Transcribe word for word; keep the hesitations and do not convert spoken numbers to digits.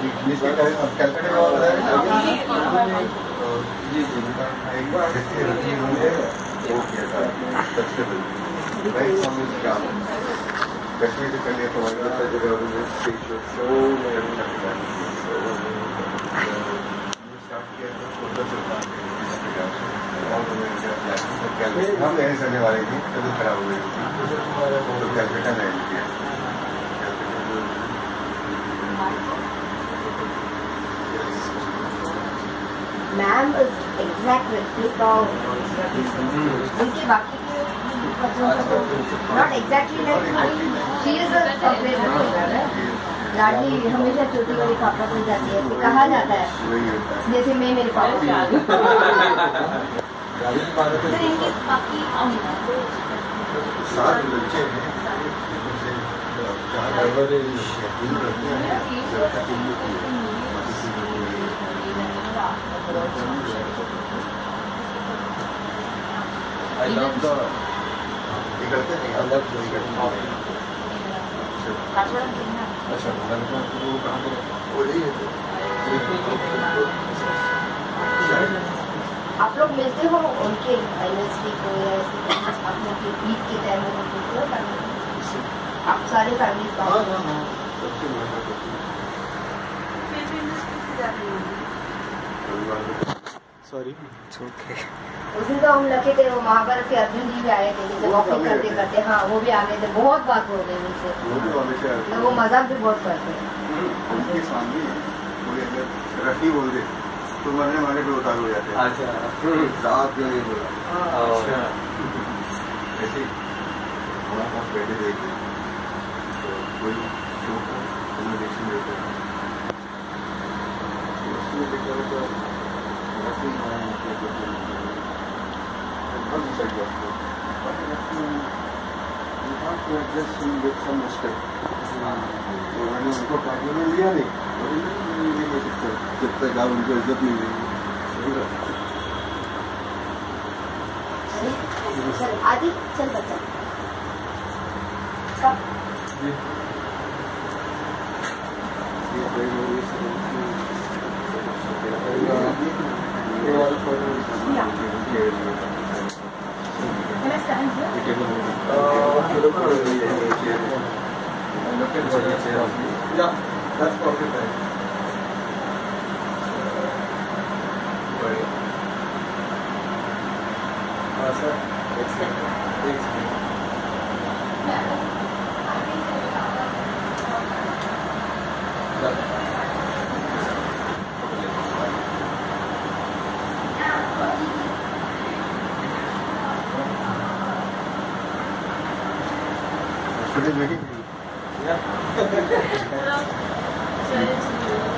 कैलकाटा का वाला है जी जी एक बार okay sir right from this काम डेफिनेटली करने को वाला था जगह में स्पेशल शो में स्टार्ट किया तो उधर से हम नहीं करने वाले थे तभी खराब हो गई थी तो कैलकाटा नहीं किया ma'am is exact replica of उनके बाकी के not exactly like she is a कपड़े लाडली हमेशा छोटी बड़ी पापा को जाती है कहा जाता है जैसे मैं मेरे पापा से आ गई सात बच्चे हैं I love the निकलते नहीं अलग अच्छा वो कहाँ पे वो नहीं है आप लोग मिलते हो उनके एनिवर्सरी को या आप लोग के ईद के टाइम में मिलते हो आप सारे फैमिली सॉरी इट्स ओके उस दिन तो हम लगे थे वो महाभारत के अर्जुन जी भी आए थे जैसे वॉकिंग करते करते हाँ वो भी आ गए थे बहुत बात हो गई उनसे वो मजाक भी बहुत करते हैं उनके सामने रफी बोल दे तो मरने वाले पे उतार हो जाते हैं अच्छा साहब क्यों नहीं बोला अच्छा ऐसे आप बैठे देखते तो कोई शो का कम्युनिकेशन देते हैं उसमें देखा तो रफी बहुत डिसाइड करते हैं but you have to address him with some respect तो मैंने उनको पार्टी में लिया नहीं जब तक आप उनको इज्जत नहीं देंगे चल आदि चल बच्चा कब Yeah, that's perfect. Uh, sir, it's it's Should I make it? Yeah.